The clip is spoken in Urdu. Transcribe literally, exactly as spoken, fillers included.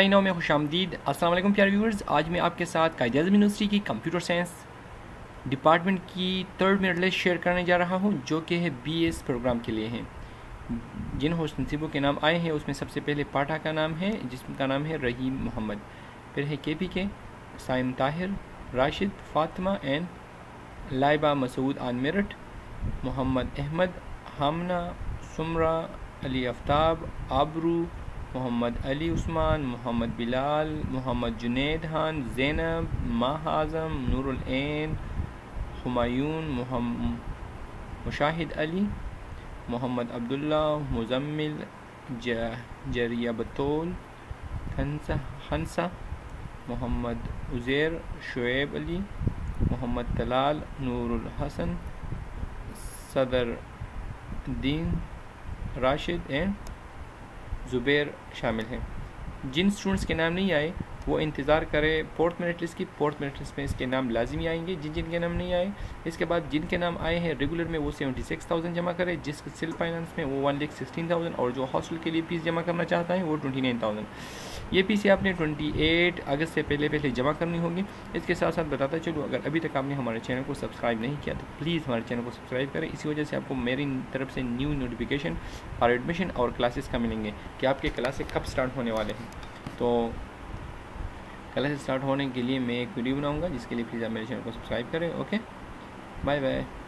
نو میں خوش آمدید۔ السلام علیکم پیارے ویورز، آج میں آپ کے ساتھ قائد اعظم یونیورسٹی کی کمپیوٹر سائنس ڈپارٹمنٹ کی تھرڈ منٹ لسٹ شیئر کرنے جا رہا ہوں، جو کہ ہے بی ایس پروگرام کے لیے ہیں۔ جن ہوسٹ نصیبوں کے نام آئے ہیں اس میں سب سے پہلے پاٹھا کا نام ہے، جس کا نام ہے رحیم محمد، پھر ہے K P K, Saim Tahir, Rashid, Fatima and Laiba Masood on merit, Muhammad Ahmed, Hamna, Samra, Ali Aftab, Aabroo, Muhammad علی عثمان، محمد بلال، محمد جنید خان، زینب، ماہ اعظم، نور العین، ہمایون، محمد مشاہد علی، محمد عبداللہ، مزمل، جریہ بطول، خنسا، محمد عزیر، شعیب علی، محمد طلال، نور الحسن، صدر الدین، راشد اینڈ زبیر شامل ہیں۔ جن اسٹوڈنٹس کے نام نہیں آئے وہ انتظار کرے فورتھ میرٹ لسٹ کی، فورتھ میرٹ لسٹ میں اس کے نام لازمی آئیں گے جن جن کے نام نہیں آئے۔ اس کے بعد جن کے نام آئے ہیں ریگولر میں وہ سیونٹی سکس تھاؤزینڈ جمع کرے، جس سیلف فائنانس میں وہ ون لیک سکسٹین تھاؤزینڈ، اور جو ہاسٹل کے لیے فیس جمع کرنا چاہتا ہے وہ ٹوئنٹی نائن تھاؤزینڈ۔ یہ فیس آپ نے ٹوئنٹی ایٹ اگست سے پہلے پہلے جمع کرنی ہوگی۔ اس کے ساتھ ساتھ بتاتا چلو، اگر ابھی تک آپ نے ہمارے چینل کو سبسکرائب نہیں کیا تو پلیز ہمارے چینل کو سبسکرائب کریں، اسی وجہ سے آپ کو میری طرف سے نیو نوٹیفیکیشن اور ایڈمیشن اور کلاسز کا ملیں گے کہ آپ کے کلاسز کب سٹارٹ ہونے والے ہیں۔ تو کلاسز سٹارٹ ہونے کے لیے میں ایک ویڈیو بناؤں گا، جس کے لیے پلیز آپ میرے چینل کو سبسکرائب کریں۔ Okay, bye bye.